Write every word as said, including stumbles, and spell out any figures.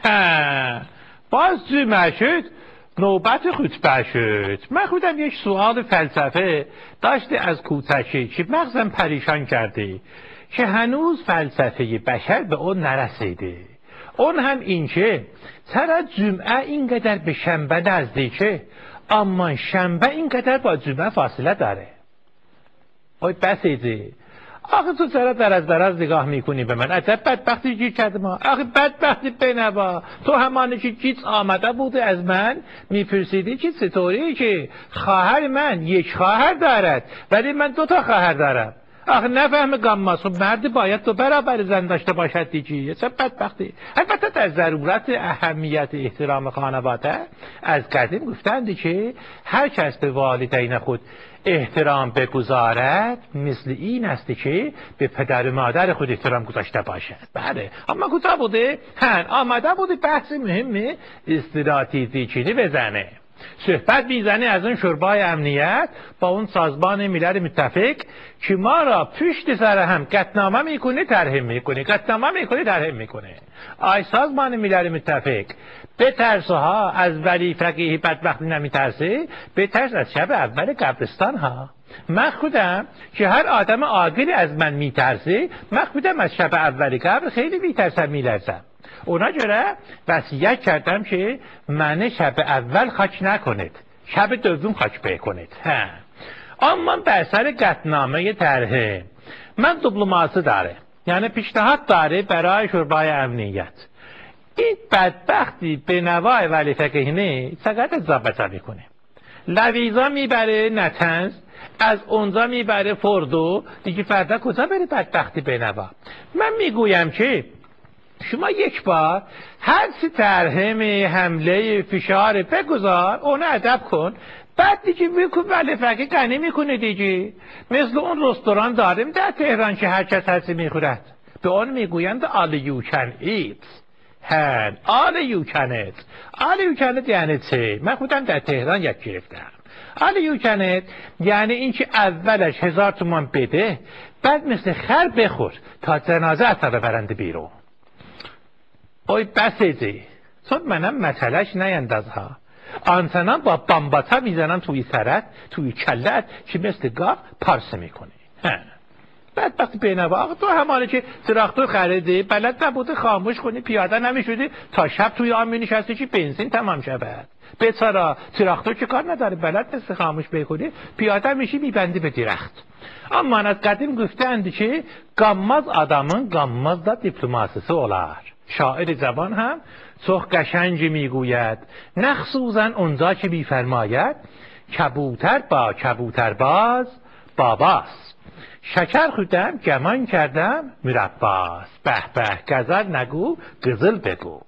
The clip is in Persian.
باز جمعه شد، نوبت خطبه شد. من خودم یک سوال فلسفه داشته از کوتشی که مغزم پریشان کرده که هنوز فلسفه بشر به اون نرسیده. اون هم این که چرا جمعه اینقدر به شنبه نزدیکه اما شنبه اینقدر با جمعه فاصله داره. اوی بسیده آخه تو چرا در از در از نگاه میکنی به من؟ عجب بدبختی گیر کرده ما. آخه بدبختی بنوا، تو همانه که گیت آمده بوده از من میپرسیدی که چطوری که خواهر من یک خواهر دارد ولی من دو تا خواهر دارم. آخه نفهم گاماس، خب مرد باید تو برابر زن داشته باشد دیگه. چه بدبختی. البته در ضرورت اهمیت احترام خانواده از قدیم گفتند که هر کس به والدین خود احترام بگذارد مثل این است که به پدر و مادر خود احترام گذاشته باشد. بله اما کجا بوده؟ هن آمده بوده بحث مهم استراتژی چینی بزنه، صحبت میزنه از اون شوربای امنیت با اون سازمان ملل متفق که ما را پشت سر هم قطعنامه میکنه ترحیم میکنه، قطعنامه میکنه ترحیم میکنه. آی سازمان ملل متفق بترسه ها از ولی فقیه بدبختی نمیترسه، بترس از شب اول قبرستان ها. من خودم که هر آدم عاقلی از من میترسه، من خودم از شب اول قبر خیلی میترسم میلرزم. اونا جره وصیت کردم که من شب اول خاک نکنید، شب دوم خاک بکنید. اما بر سر قطعنامه طرحه من دیپلماسی داره، یعنی پیشنهاد داره برای شوربای امنیت. این بدبختی به نوای ولی فقیهنه چقدر ضابطه میکنه، لویزا میبره نتنز، از اونجا میبره فردو، دیگه فردا کجا بره بدبختی به نوا. من میگویم که شما یک بار هر سی ترحم حمله فشار بگذار، اون ادب کن، بعد دیگه بکن ولی فقیه غنی میکنه دیگه. مثل اون رستوران داریم در تهران که هر کس هرچی میخورد، به اون میگویند all you can eat. هن all you can eat. all you can eat یعنی چه؟ من خودم در تهران یک گرفتم. all you can eat یعنی این که اولش هزار تومان بده، بعد مثل خر بخور تا جنازه اثر ببرنده بیرون. اوی بسیجی چون منم مسئلهش نینداز ها، آنسانان با بامباتا میزنن توی سرت توی کلت که مثل گاو پارسه میکنی. بعد وقتی بینوا آقا تو همانه که تراکتور خریدی بلد نبوده خاموش کنی، پیاده نمیشدی تا شب توی آن مینشستی که بنزین تمام شود. بچرا تراکتور که کار نداره، بلد نیست خاموش بکنی، پیاده میشی میبندی به درخت. اما از قدیم گفتند که گاماز آدمون گاماز دا دیپلماسیسی اولار. شاعر زبان هم سخ قشنگ میگوید نخصوصا اونجا که میفرماید کبوتر با کبوتر باز باباست، شکر خودم گمان کردم مرباست. به به گزل نگو قزل بگو.